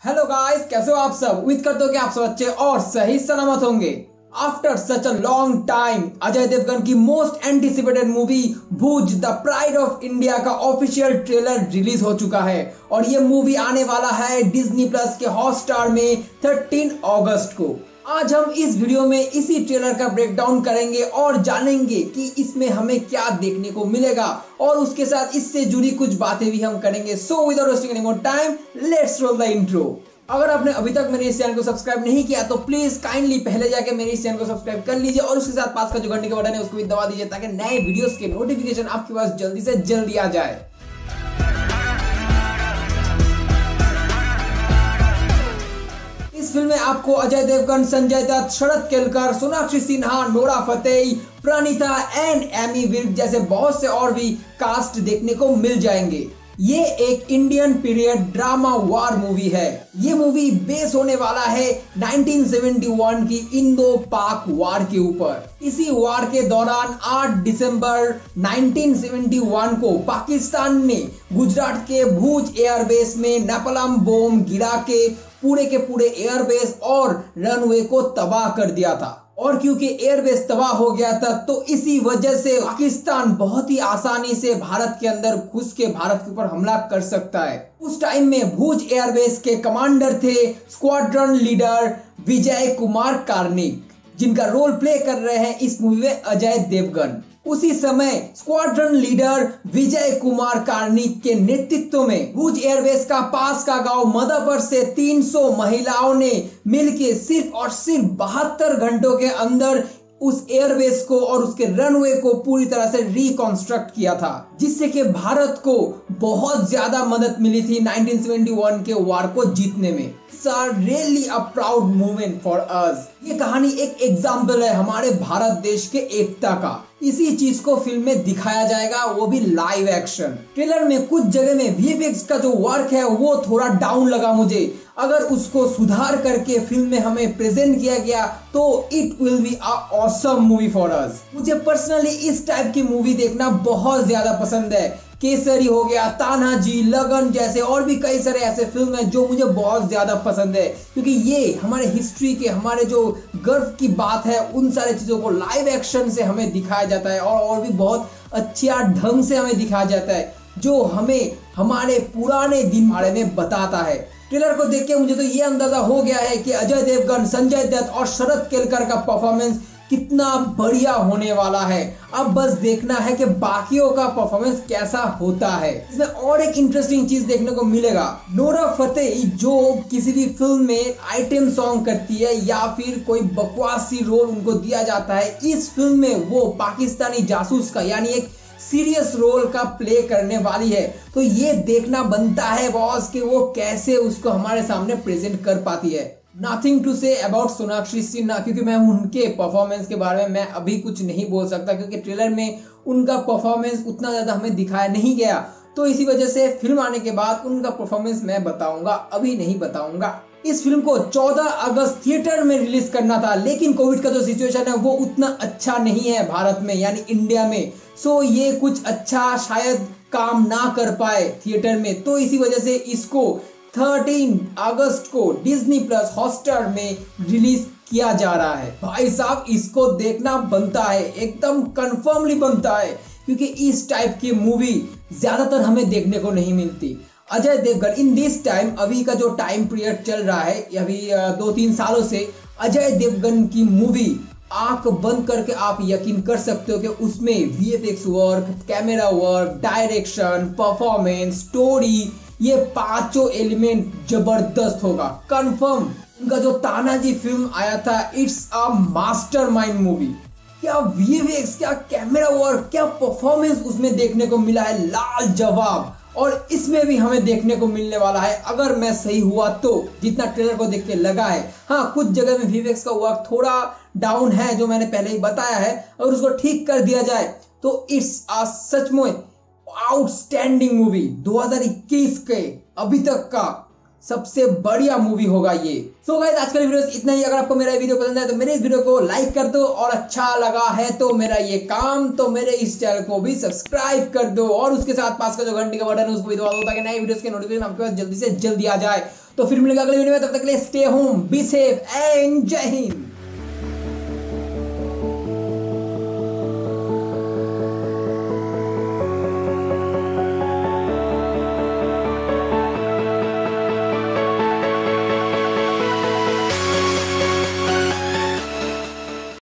Hello guys, कैसे हो आप सब। उम्मीद करते हो कि आप सब अच्छे और सही सलामत होंगे। After such a long time Ajay Devgan की most anticipated movie Bhuj the pride of India का ऑफिशियल ट्रेलर रिलीज हो चुका है और ये मूवी आने वाला है डिज्नी प्लस के हॉटस्टार में 13 अगस्त को। आज हम इस वीडियो में इसी ट्रेलर का ब्रेकडाउन करेंगे और जानेंगे कि इसमें हमें क्या देखने को मिलेगा और उसके साथ इससे जुड़ी कुछ बातें भी हम करेंगे। So without wasting any more time, let's roll the intro. अगर आपने अभी तक मेरे इस चैनल को सब्सक्राइब नहीं किया तो प्लीज काइंडली पहले जाके मेरे इस चैनल को सब्सक्राइब कर लीजिए और उसके साथ पास का जो घंटे का बटन है उसको भी दबा दीजिए ताकि नए वीडियोस के नोटिफिकेशन आपके पास जल्दी से जल्दी आ जाए। इस फिल्म में आपको Ajay Devgan, Sanjay Dutt, Sharad Kelkar, Sonakshi Sinha, Nora Fatehi, Pranitha and Ammy Virk जैसे बहुत से और भी कास्ट देखने को मिल जाएंगे। ये एक Indian period drama war movie है। ये मूवी बेस होने वाला है 1971 की इंडो पाक वार के ऊपर। इसी वार के दौरान 8 दिसंबर 1971 को पाकिस्तान ने गुजरात के भूज एयरबेस में नैपलम बम गिरा के पूरे एयरबेस और रनवे को तबाह कर दिया था। और क्योंकि एयरबेस तबाह हो गया था तो इसी वजह से पाकिस्तान बहुत ही आसानी से भारत के अंदर घुस के भारत के ऊपर हमला कर सकता है। उस टाइम में भूज एयरबेस के कमांडर थे स्क्वाड्रन लीडर विजय कुमार कार्निक, जिनका रोल प्ले कर रहे हैं इस मूवी में अजय देवगन। उसी समय स्क्वाड्रन लीडर विजय कुमार कार्निक के नेतृत्व में भूज एयरबेस का पास का गांव मदपर से 300 महिलाओं ने मिलकर सिर्फ और सिर्फ 72 घंटों के अंदर उस एयरबेस को और उसके रनवे को पूरी तरह से रिकंस्ट्रक्ट किया था, जिससे कि भारत को बहुत ज्यादा मदद मिली थी 1971 के वार को जीतने में। Really a proud movement for us. ये कहानी एक एग्जाम्पल है हमारे भारत देश के एकता का। इसी चीज को फिल्म में दिखाया जाएगा, वो भी लाइव एक्शन। ट्रेलर में कुछ जगह में वीएफएक्स का जो वर्क है वो थोड़ा डाउन लगा मुझे। अगर उसको सुधार करके फिल्म में हमें प्रेजेंट किया गया तो it will be a awesome movie for us. मुझे पर्सनली इस टाइप की मूवी देखना बहुत ज्यादा पसंद है। केसरी हो गया, तानाजी, लगन जैसे और भी कई सारे ऐसे फिल्म हैं जो मुझे बहुत ज्यादा पसंद है, क्योंकि ये हमारे हिस्ट्री के, हमारे जो गर्व की बात है उन सारे चीजों को लाइव एक्शन से हमें दिखाया जाता है और भी बहुत अच्छा ढंग से हमें दिखाया जाता है जो हमें हमारे पुराने दिन बारे में बताता है। ट्रेलर को देख के मुझे तो ये अंदाजा हो गया है कि अजय देवगन, संजय दत्त और शरद केलकर का परफॉर्मेंस कितना बढ़िया होने वाला है। अब बस देखना है कि बाकियों का परफॉर्मेंस कैसा होता है। इसमें और एक इंटरेस्टिंग चीज देखने को मिलेगा, नोरा फतेही जो किसी भी फिल्म में आइटम सॉन्ग करती है या फिर कोई बकवासी रोल उनको दिया जाता है, इस फिल्म में वो पाकिस्तानी जासूस का यानी एक सीरियस रोल का प्ले करने वाली है। तो ये देखना बनता है बॉस कि वो कैसे उसको हमारे सामने प्रेजेंट कर पाती है। Nothing to say about Sonakshi Sinha, क्योंकि मैं उनके परफॉर्मेंस के बारे में मैं अभी कुछ नहीं बोल सकता क्योंकि ट्रेलर में उनका परफॉर्मेंस उतना ज्यादा हमें दिखाया नहीं गया। तो इसी वजह से फिल्म आने के बाद उनका परफॉर्मेंस मैं बताऊंगा, अभी नहीं बताऊंगा। इस फिल्म को 14 अगस्त थिएटर में रिलीज करना था, लेकिन कोविड का जो सिचुएशन है वो उतना अच्छा नहीं है भारत में यानी इंडिया में। सो ये कुछ अच्छा शायद काम ना कर पाए थिएटर में, तो इसी वजह से इसको 13 अगस्त को डिज्नी प्लस हॉटस्टार में रिलीज किया जा रहा है। भाई साहब, इसको देखना बनता है, एकदम कंफर्मली बनता है, क्योंकि इस टाइप की मूवी ज्यादातर हमें देखने को नहीं मिलती। Ajay Devgan in this time, अभी का जो टाइम पीरियड चल रहा है अभी 2-3 सालों से, अजय देवगन की मूवी आंख बंद करके आप यकीन कर सकते हो कि उसमें VFX work, camera work, direction, performance, story, ये पांचों एलिमेंट जबरदस्त होगा कंफर्म। उनका जो तानाजी फिल्म आया था, इट्स अ मास्टरमाइंड मूवी। क्या वीएफएक्स, क्या कैमरा वर्क, क्या परफॉर्मेंस उसमें देखने को मिला है, लाजवाब। और इसमें भी हमें देखने को मिलने वाला है, अगर मैं सही हुआ तो, जितना ट्रेलर को देख के लगा है। हाँ, कुछ जगह में वीएफएक्स का वर्क थोड़ा डाउन है जो मैंने पहले ही बताया है, और उसको ठीक कर दिया जाए तो इट्स अ सच में आउटस्टैंडिंग मूवी। 2021 के अभी तक का सबसे बढ़िया मूवी होगा ये। सो गाइस, आज का वीडियो इतना ही। अगर आपको मेरा वीडियो पसंद है तो मेरे इस वीडियो को लाइक कर दो, और अच्छा लगा है तो मेरा ये काम तो मेरे इस चैनल को भी सब्सक्राइब कर दो, और उसके साथ पास का जो घंटी का बटन है उसको भी दबा दो ताकि नए वीडियोस के नोटिफिकेशन आपके पास जल्दी से जल्दी आ जाए। तो फिर मिलेगा अगले वीडियो में, तब तक के लिए stay home, be safe and जय हिंद।